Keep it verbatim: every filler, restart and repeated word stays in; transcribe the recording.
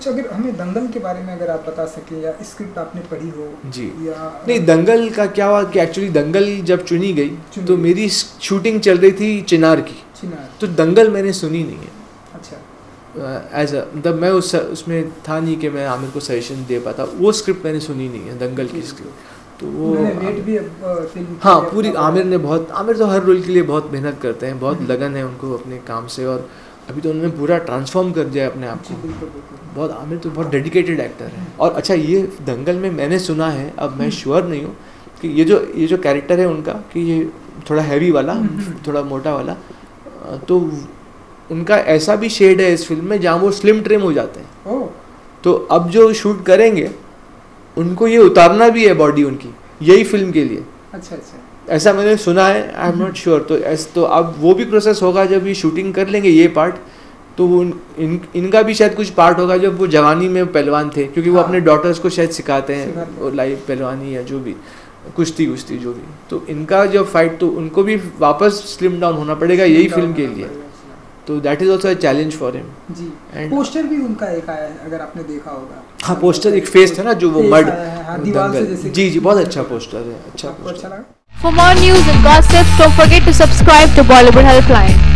कुछ अगर हमें दंगल के बारे में अगर आप बता सके, या स्क्रिप्ट आपने पढ़ी हो जी या नहीं, दंगल का क्या हुआ कि एक्चुअली दंगल जब चुनी गई चुनी तो गई। मेरी शूटिंग चल रही थी चिनार की, चिनार। तो दंगल मैंने सुनी नहीं है अच्छा। एज अ मतलब मैं उस उसमें था नहीं कि मैं आमिर को सजेशन दे पाता, वो स्क्रिप्ट मैंने सुनी नहीं है दंगल की स्क्रिप्ट। तो वो वेट भी फिल्म हाँ पूरी आमिर ने बहुत, आमिर तो हर रोल के लिए बहुत मेहनत करते हैं, बहुत लगन है उनको अपने काम से, और अभी तो उन्होंने पूरा ट्रांसफॉर्म कर दिया अपने आप को। बहुत आमिर तो बहुत डेडिकेटेड एक्टर है। और अच्छा ये दंगल में मैंने सुना है, अब मैं श्योर नहीं हूँ कि ये जो ये जो कैरेक्टर है उनका कि ये थोड़ा हैवी वाला, थोड़ा मोटा वाला, तो उनका ऐसा भी शेड है इस फिल्म में जहाँ वो स्लिम ट्रिम हो जाते हैं। तो अब जो शूट करेंगे उनको ये उतारना भी है बॉडी उनकी, यही फिल्म के लिए। अच्छा अच्छा, ऐसा मैंने सुना है, आई एम नॉट श्योर। तो ऐस तो अब वो भी प्रोसेस होगा जब ये शूटिंग कर लेंगे ये पार्ट, तो वो इन इनका भी शायद कुछ पार्ट होगा जब वो जवानी में पहलवान थे, क्योंकि वो हाँ। अपने डॉटर्स को शायद सिखाते हैं लाइव पहलवानी या जो भी कुश्ती कुश्ती जो भी। तो इनका जब फाइट, तो उनको भी वापस स्लिम डाउन होना पड़ेगा यही फिल्म के लिए। तो that is also a challenge for him ji. And- poster भी उनका एक आया है, अगर आपने देखा होगा। हाँ पोस्टर एक फेस था ना जो वो फेस मड आया है, हाँ, दीवार से जैसे जी जी बहुत अच्छा पोस्टर है, अच्छा आपको पोस्टर। अच्छा लगा? For more news and gossip, don't forget to subscribe to Bollywood Helpline.